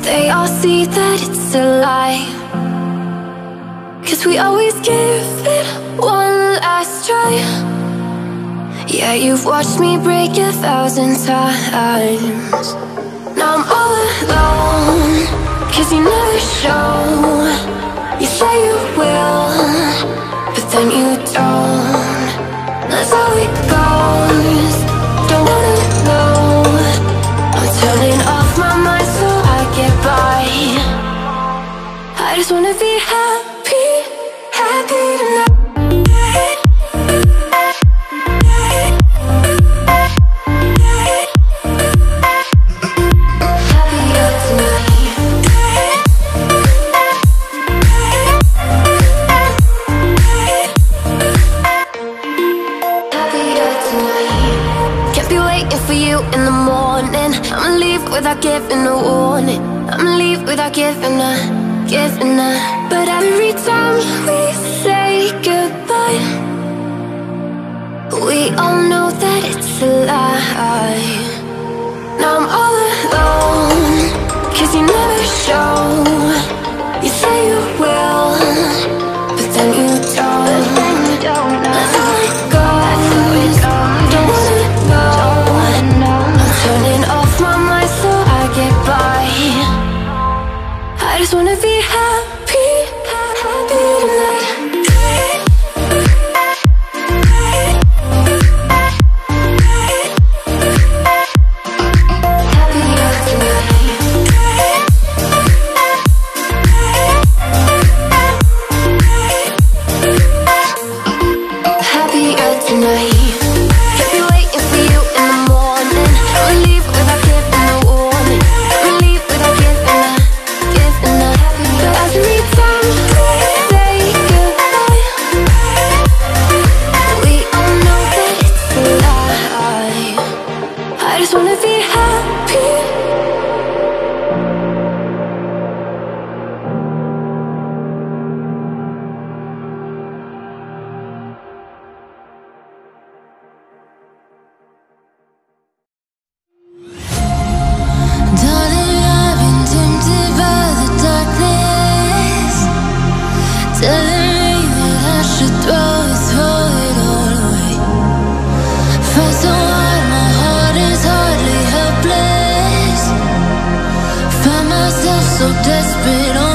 they all see that it's a lie. 'Cause we always give it one last try. Yeah, you've watched me break 1,000 times. Now I'm all alone, 'cause you never show. You say you will, but then you don't. That's how it goes, don't wanna know. I'm turning off my mind so I get by. I just wanna be happy, happy tonight. Without giving a warning, I'ma leave without giving a. But every time we say goodbye, we all know that it's a lie. Now I'm all alone, 'cause you never show. You say you will, but then you don't. That's how it goes, don't wanna know. I'm turning off my mind so I get by. I just wanna be happy, happy tonight. So desperate.